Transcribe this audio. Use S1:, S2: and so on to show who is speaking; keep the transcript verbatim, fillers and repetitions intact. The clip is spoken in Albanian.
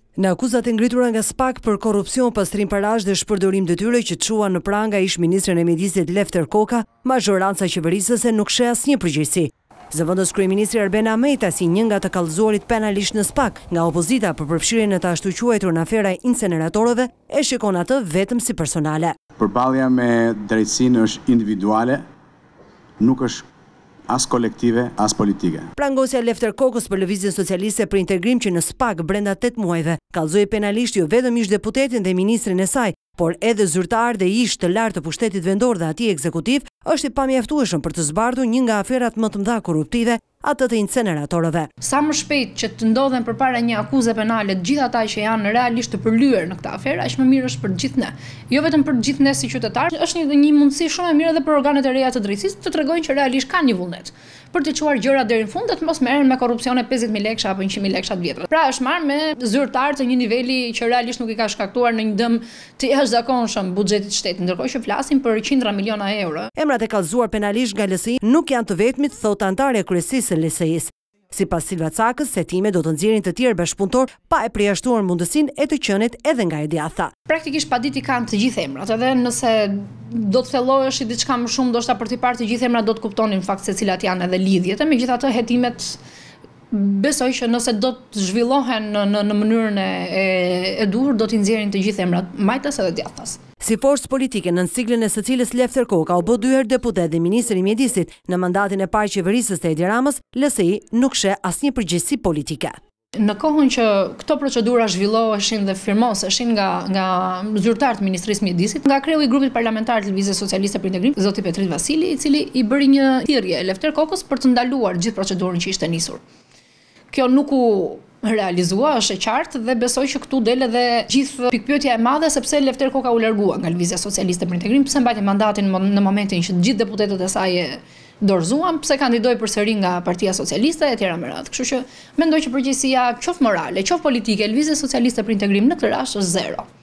S1: Në akuzat e ngritura nga SPAK për korrupsion, pastrim parash dhe shpërdorim detyre që çuan në pranga ish ministrin e mjedisit Lefter Koka, mazhoranca qeverisëse nuk sheh asnjë përgjegjësi. Zëvendës kryeministri Arben Ahmeta si një nga të kallëzuarit penalisht në SPAK, nga opozita për përfshirjen e të ashtu quajtur në afera e inceneratorëve, e shikon atë vetëm si personale.
S2: Përballja me drejtësinë është individuale, nuk është as kolektive, as politike.
S1: Prangosja Lefter Kokës për Lëvizjen Socialiste për integrim që në SPAK brenda tetë muajve kallëzoi penalisht jo vetëm ish deputetin dhe ministrin e saj, por edhe zyrtar dhe ish të lartë të pushtetit vendor dhe atij ekzekutiv, është i pamjaftueshëm për të zbardhur një nga aferat më të mëdha korruptive, atë të inceneratorëve.
S3: Sa më shpejt që të ndodhen përpara një akuze penale të gjithë ata që janë realisht të përlyer në këtë aferë, aq më mirë është për të gjithë ne. Jo vetëm për të gjithë ne si qytetarë, është një, një mundësi shumë e mirë edhe për organet e reja të drejtësisë të tregojnë që realisht kanë një vullnet për të çuar gjërat deri në fund, të mos merren me korrupsione pesëdhjetë mijë lekë apo njëqind mijë lekë të vjetra. Pra është marrë me zyrtar të një niveli që realisht nuk i ka shkaktuar në një dëm të jashtëzakonshëm buxhetit të shtetit, ndërkohë që flasim për qindra miliona euro.
S1: Emrat e kallëzuar penalisht nga L S I nuk janë të vetmit, thot antare e kryesisë së L S I-s. Sipas Silva Cakës, setime do të nxjerrin të tjerë bashkëpunëtor pa e përjashtuar mundësinë e të qenit edhe nga e djatha.
S3: Praktikisht paditi kanë të gjithë emrat, edhe nëse do të thellohesh diçka më shumë, ndoshta për të parë të gjithë emrat do të kuptonin në fakt se cilat janë edhe lidhjet. E megjithatë hetimet besoj që nëse do të zhvillohen në, në, në mënyrën e, e duhur, do t'i nxjerrin të gjithë emrat, majtas edhe djathtas.
S1: Si forcë politike në siglën e së cilës Lefter Koka u bë dy herë deputet dhe ministri i mjedisit në mandatin e parë qeverisës së Edi Ramës, L S I nuk sheh asnjë përgjegjësi politike.
S3: Në kohën që këto procedura zhvilloheshin dhe firmoseshin nga nga zyrtar të Ministrisë së Mjedisit, nga kreu i grupit parlamentar të Lëvizjes Socialiste për Integrim, zoti Petrit Vasili, i cili i bëri një thirrje Lefter Kokës për të ndaluar gjithë procedurën që ishte nisur. Kjo nuk u realizua, është e qartë, dhe besoj që këtu del edhe gjithë pikpyetja e madhe sepse Lefter Koka u largua nga Lëvizja Socialiste për Integrim, pse mbajti mandatin në momentin që të gjithë deputetët e saj e dorëzuan, pse kandidoi përsëri nga Partia Socialiste e tjera me radhë. Kështu që mendoj që përgjegjësia qoftë morale, qoftë politike, Lëvizja Socialiste për Integrim në këtë rast është zero.